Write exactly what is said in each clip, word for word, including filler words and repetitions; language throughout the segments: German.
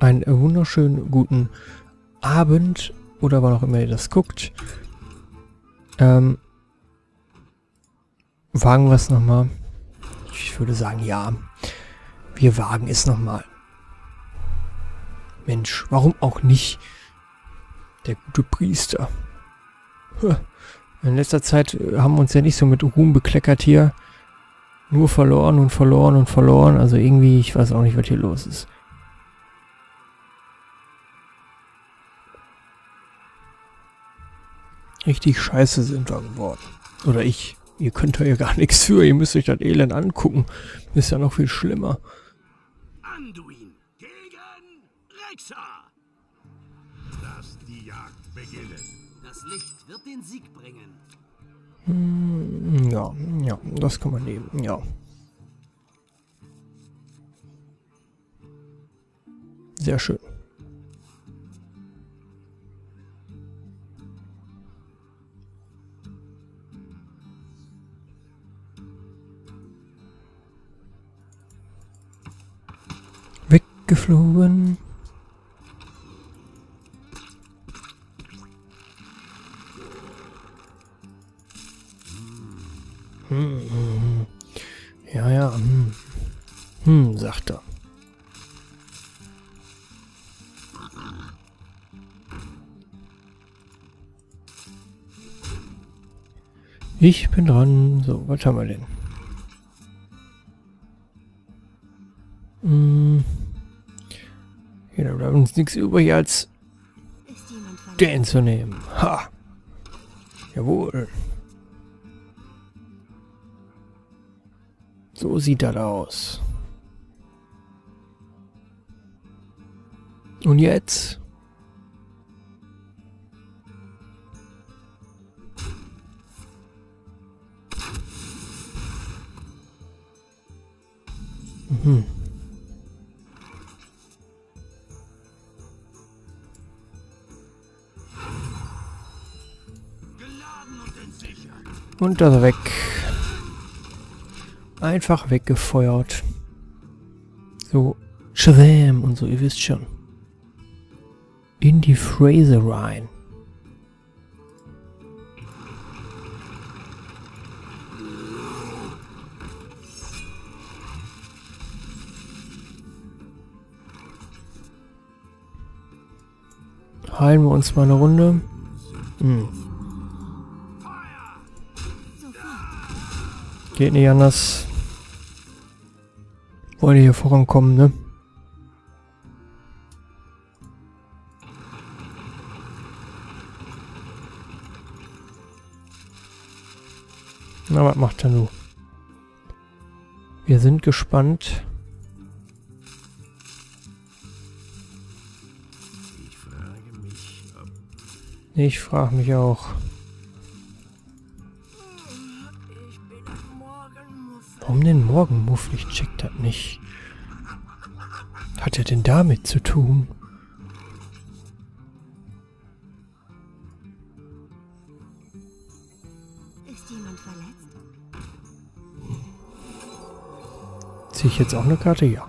einen wunderschönen guten Abend oder wann auch immer ihr das guckt. Ähm, wagen wir es nochmal? Ich würde sagen, ja. Wir wagen es nochmal. Mensch, warum auch nicht? Der gute Priester. In letzter Zeit haben wir uns ja nicht so mit Ruhm bekleckert hier. Nur verloren und verloren und verloren. Also irgendwie, ich weiß auch nicht, was hier los ist. Richtig scheiße sind wir geworden. Oder ich. Ihr könnt da ja gar nichts für. Ihr müsst euch das Elend angucken. Ist ja noch viel schlimmer. Anduin gegen Rexxar. Lass die Jagd beginnen. Das Licht wird den Sieg bringen. Hm, ja, ja, das kann man nehmen, ja. Sehr schön. Weggeflogen. Hm, hm, ja, ja, hm, hm, sagt er. Ich bin dran. So, was haben wir denn? Hm. Ja, da bleibt uns nichts übrig, als den zu nehmen. Ha! Jawohl. So sieht das aus. Und jetzt? Mhm. Und das weg. Einfach weggefeuert. So, Shazam und so, ihr wisst schon. In die Phrase rein. Heilen wir uns mal eine Runde. Hm. Geht nicht anders. Wollen hier vorankommen, ne? Na, was macht er nun? Wir sind gespannt. Ich frage mich, ob... Ich frage mich auch. Warum denn Morgenmuff? Ich check das nicht. Hat er denn damit zu tun? Ist jemand verletzt? Ziehe ich jetzt auch eine Karte? Ja.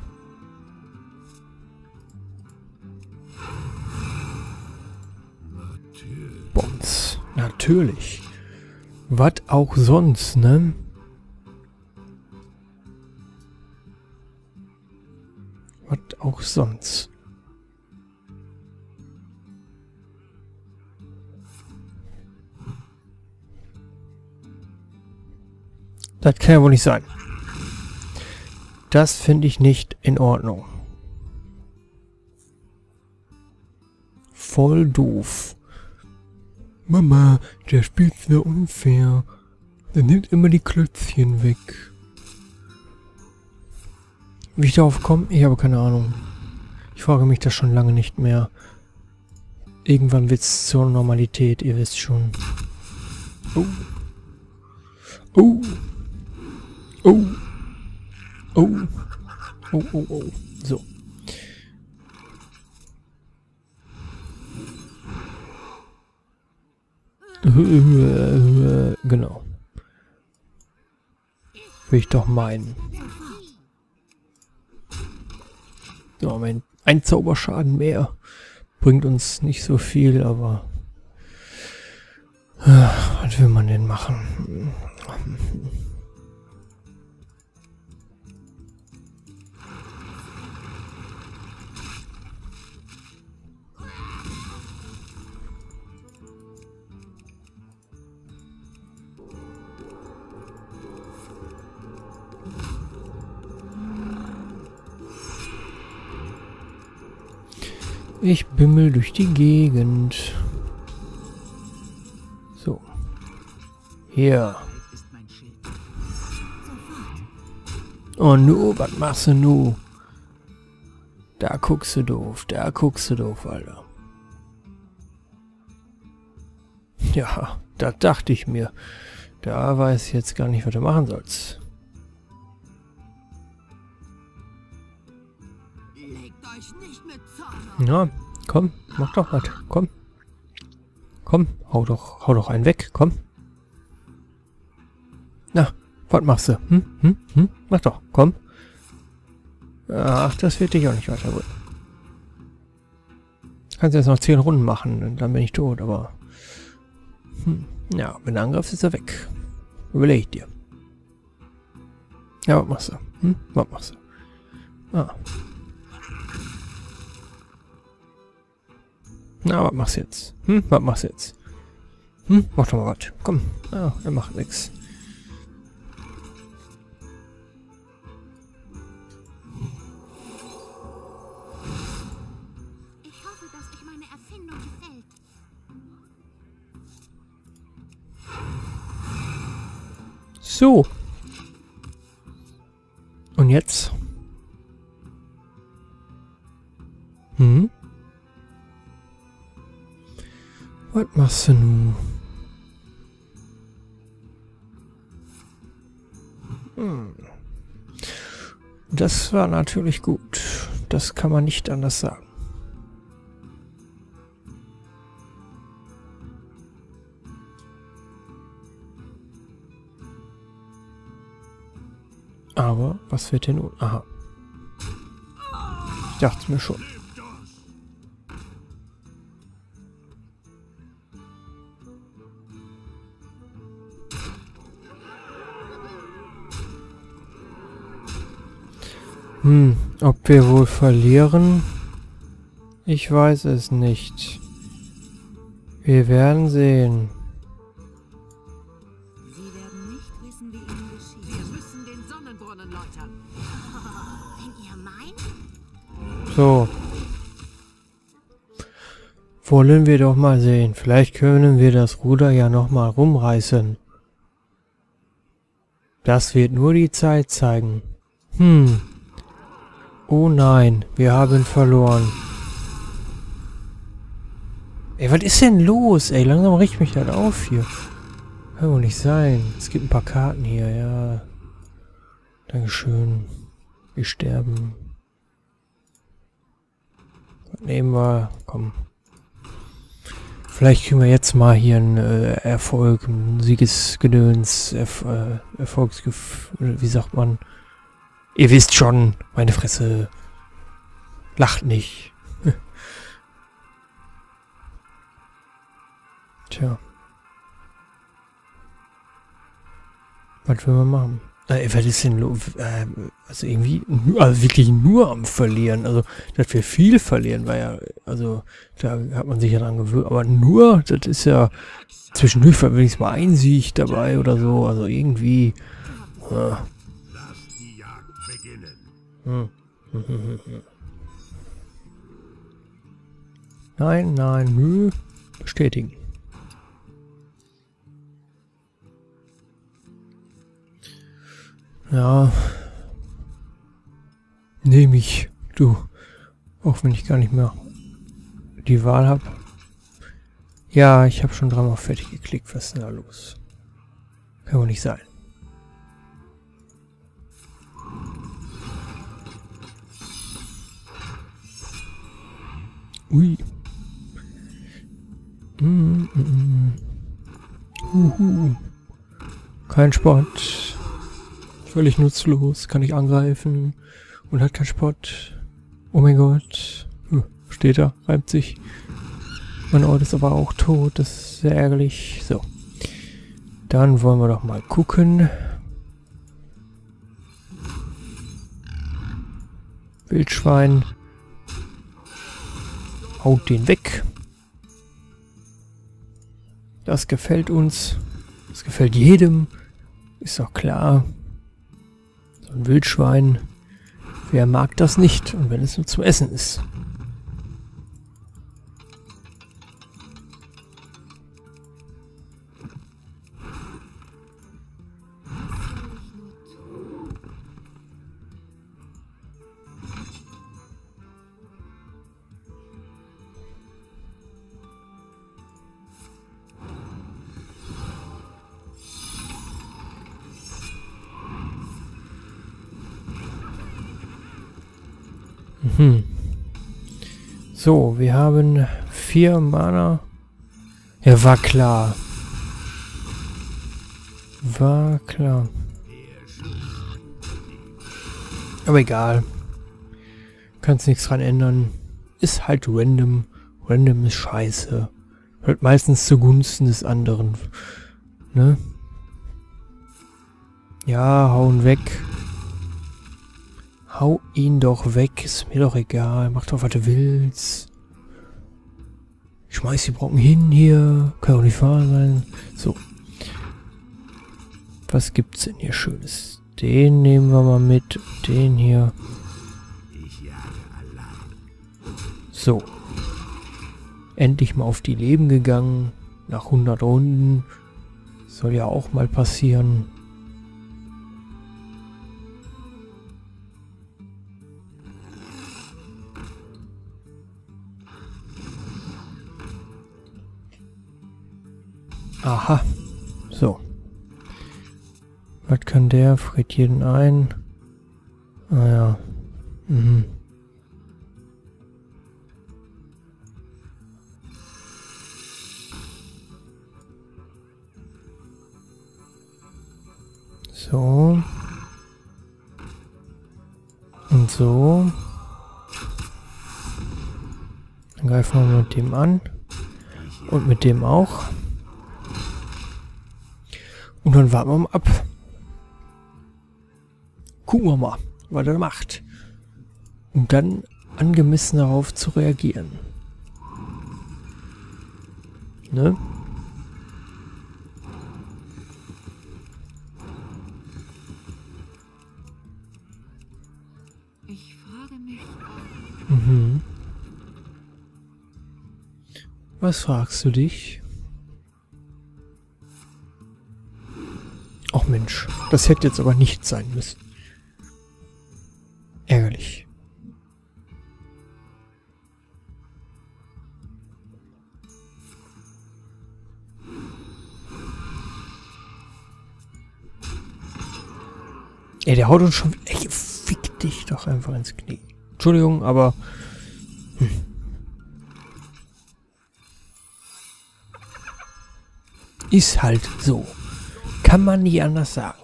Natürlich. Bombs. Natürlich. Was auch sonst, ne? Was auch sonst. Das kann ja wohl nicht sein. Das finde ich nicht in Ordnung. Voll doof. Mama, der spielt wieder unfair. Der nimmt immer die Klötzchen weg. Wie ich darauf komme? Ich habe keine Ahnung. Ich frage mich das schon lange nicht mehr. Irgendwann wird es zur Normalität, ihr wisst schon. Oh. Oh. Oh. Oh. Oh, oh, oh. So. Genau. Will ich doch meinen. So, Moment. Ein Zauberschaden mehr. Bringt uns nicht so viel, aber... Was will man denn machen? Ich bimmel durch die Gegend. So. Hier. Oh nu, was machst du nu? Da guckst du doof, da guckst du doof, Alter. Ja, das dachte ich mir. Da weiß ich jetzt gar nicht, was du machen sollst. Ja, komm, mach doch was, komm. Komm, hau doch, hau doch einen weg, komm. Na, was machst du? Hm, hm, hm, mach doch, komm. Ach, das wird dich auch nicht weiterbringen. Kannst jetzt noch zehn Runden machen, dann bin ich tot, aber... Hm, ja, wenn du angreifst, ist er weg. Überleg dir. Ja, was machst du? Hm, was machst du? Ah. Na, was machst du jetzt? Hm, was machst du jetzt? Hm, mach doch mal was. Komm. Ah, er macht nix. Ich hoffe, dass euch meine Erfindung gefällt. So. Und jetzt? Hm? Was machst du nun? Hm. Das war natürlich gut. Das kann man nicht anders sagen. Aber was wird denn nun? Aha. Ich dachte mir schon. Hm, ob wir wohl verlieren? Ich weiß es nicht. Wir werden sehen. Sie werden nicht wissen, wie ihnen geschieht. Wir müssen den Sonnenbrunnen läutern. Wenn ihr meint? So. Wollen wir doch mal sehen. Vielleicht können wir das Ruder ja noch mal rumreißen. Das wird nur die Zeit zeigen. Hm. Oh nein, wir haben verloren. Ey, was ist denn los? Ey, langsam riecht mich das auf hier. Kann wohl nicht sein. Es gibt ein paar Karten hier, ja. Dankeschön. Wir sterben. Was nehmen wir? Komm. Vielleicht kriegen wir jetzt mal hier einen äh, Erfolg, einen Siegesgedöns, Erf äh, Erfolgsgefühl, wie sagt man? Ihr wisst schon, meine Fresse. Lacht nicht. Tja. Was will man machen? Äh, was ist denn los? Äh, also irgendwie, also wirklich nur am Verlieren. Also, dass wir viel verlieren, war ja, also, da hat man sich ja dran gewöhnt. Aber nur, das ist ja, zwischendurch war wenigstens mal ein Sieg dabei oder so. Also irgendwie, äh, Hm. Nein, nein, nö. Bestätigen. Ja. Nehme ich. Du. Auch wenn ich gar nicht mehr die Wahl habe. Ja, ich habe schon dreimal fertig geklickt. Was ist denn da los? Kann wohl nicht sein. Ui. Mm, mm, mm. Uhu. Kein Sport. Völlig nutzlos. Kann ich angreifen. Und hat keinen Sport. Oh mein Gott. Steht da, reibt sich. Mein Ort ist aber auch tot, das ist sehr ärgerlich. So. Dann wollen wir doch mal gucken. Wildschwein. Haut den weg. Das gefällt uns. Das gefällt jedem. Ist doch klar. So ein Wildschwein. Wer mag das nicht? Und wenn es nur zum Essen ist. Mhm. So, wir haben vier Mana. Ja, war klar. War klar. Aber egal. Kannst nichts dran ändern. Ist halt random. Random ist scheiße. Halt meistens zugunsten des anderen. Ne? Ja, hauen weg. Hau ihn doch weg, ist mir doch egal. Mach doch, was du willst. Ich schmeiß die Brocken hin hier. Kann auch nicht wahr sein. So. Was gibt's denn hier Schönes? Den nehmen wir mal mit. Den hier. So. Endlich mal auf die Leben gegangen. Nach hundert Runden. Soll ja auch mal passieren. Aha. So. Was kann der? Friert jeden ein. Ah ja. Mhm. So. Und so. Dann greifen wir mit dem an. Und mit dem auch. Und dann warten wir mal ab. Gucken wir mal, was er macht. Um dann angemessen darauf zu reagieren. Ne? Ich frage mich. Mhm. Was fragst du dich? Ach Mensch, das hätte jetzt aber nicht sein müssen. Ärgerlich. Ey, der haut uns schon... Ey, fick dich doch einfach ins Knie. Entschuldigung, aber... Hm. Ist halt so. Kann man nicht anders sagen.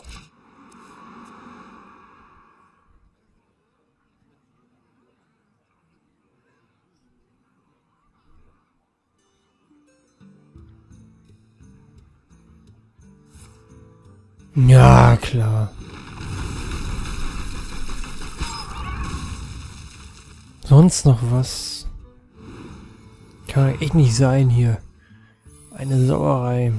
Ja, klar. Sonst noch was? Kann echt nicht sein hier. Eine Sauerei.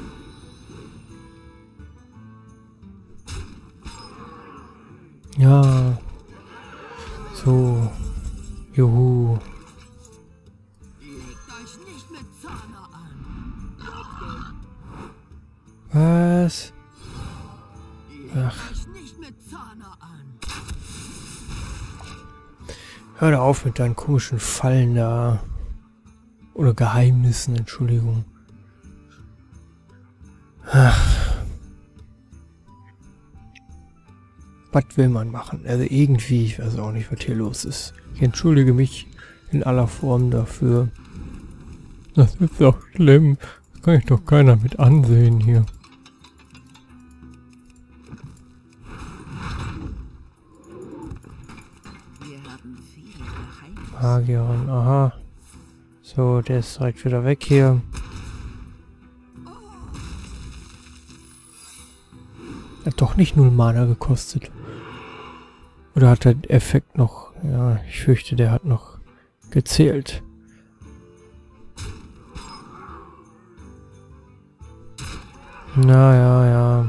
Ja. So. Juhu. Legt euch nicht mit Zahner an. Was? Legt Ach. euch nicht mit Zahner an. Hör doch auf mit deinen komischen Fallen da. Oder Geheimnissen, Entschuldigung. Ach. Was will man machen? Also irgendwie, ich weiß auch nicht, was hier los ist. Ich entschuldige mich in aller Form dafür. Das ist doch schlimm. Das kann ich doch keiner mit ansehen hier. Ihr habt Magierin, aha. So, der ist direkt wieder weg hier. Hat doch nicht null Mana gekostet. Oder hat der Effekt noch... Ja, ich fürchte, der hat noch gezählt. Na ja, ja.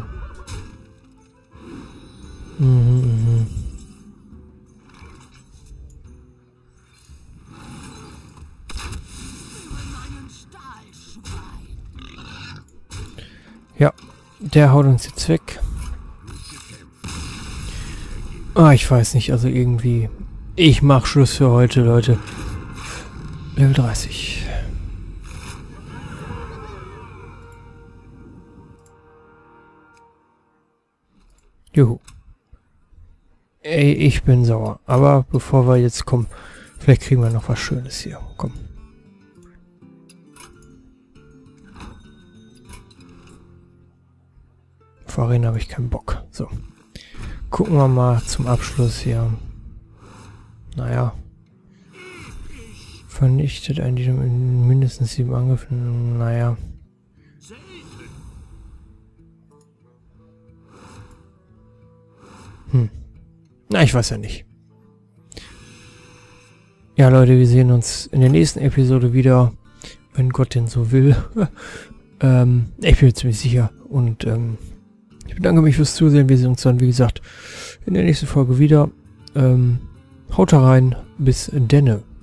Mhm, mhm. Ja, der haut uns jetzt weg. Ah, ich weiß nicht, also irgendwie... Ich mach Schluss für heute, Leute. Level dreißig. Juhu. Ey, ich bin sauer. Aber bevor wir jetzt kommen, vielleicht kriegen wir noch was Schönes hier. Komm. Auf Arena habe ich keinen Bock. So. Gucken wir mal zum Abschluss hier. Naja. Vernichtet ein Diener mit mindestens sieben Angriffen. Naja. Hm. Na, ich weiß ja nicht. Ja, Leute, wir sehen uns in der nächsten Episode wieder. Wenn Gott denn so will. ähm, ich bin mir ziemlich sicher. Und, ähm, ich bedanke mich fürs Zusehen. Wir sehen uns dann, wie gesagt, in der nächsten Folge wieder. Ähm, haut rein. Bis denne.